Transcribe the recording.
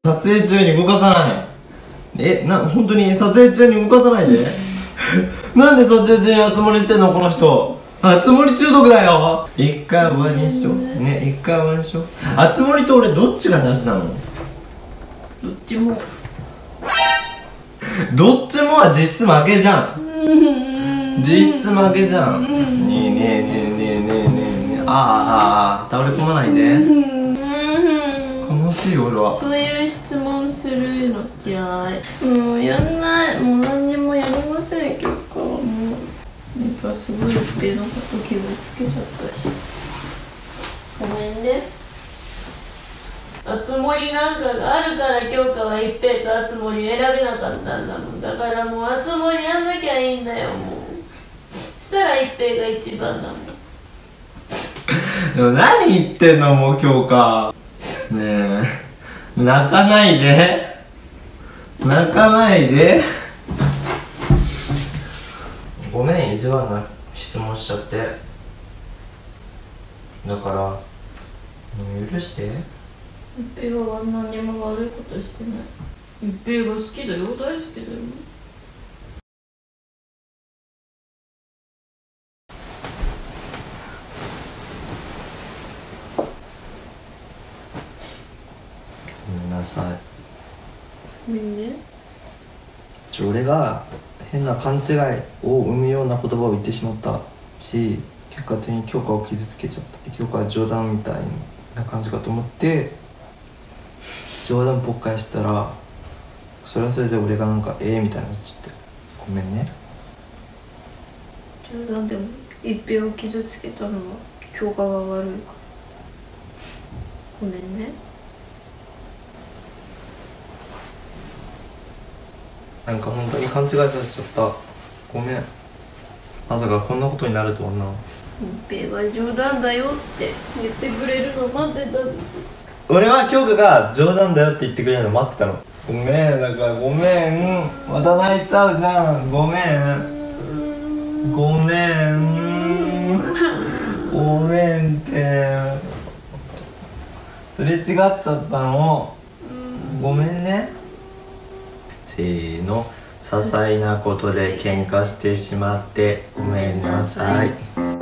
撮影中に動かさない。本当に撮影中に動かさないでなんで撮影中に熱盛してんのこの人。熱盛中毒だよ。一回終わりにしようね。一回終わりにしよう。熱盛と俺どっちが大事なの？ どっちも。 どっちもは実質負けじゃん。実質負けじゃん。ねえねえねえねえねえねえねえ。倒れ込まないで。悲しいよ俺は。そういう質問するの嫌い。もうやんない。もう何にもやりません今日から。もうやっぱすごい一平のこと傷つけちゃったし、ごめんね。熱盛なんかがあるから今日は一平と熱盛選べなかったんだもん。だからもう熱盛やんなきゃいいんだよ。もうしたら一平が一番だもん。でも何言ってんのもう今日か。ねえ、泣かないで。泣かないで。ごめん、意地悪な質問しちゃって。だからもう許して。一平は何にも悪いことしてない。一平が好きだよ、大好きだよ。ごめんなさい。ごめんね。俺が変な勘違いを生むような言葉を言ってしまったし、結果的に京香を傷つけちゃった。京香は冗談みたいな感じかと思って冗談ぽっかりしたら、それはそれで俺がなんかみたいになっちゃって、ごめんね。冗談でも一平を傷つけたのは京香が悪いからごめんね。なんか本当に勘違いさせちゃった。ごめん。まさかこんなことになるとはな。一平が冗談だよって言ってくれるの待ってた。俺は京香が冗談だよって言ってくれるの待ってたの。ごめん、だからごめん。また泣いちゃうじゃん。ごめん。ごめん。ごめんって。すれ違っちゃったの。ごめんね。せーの。些細なことで喧嘩してしまってごめんなさい。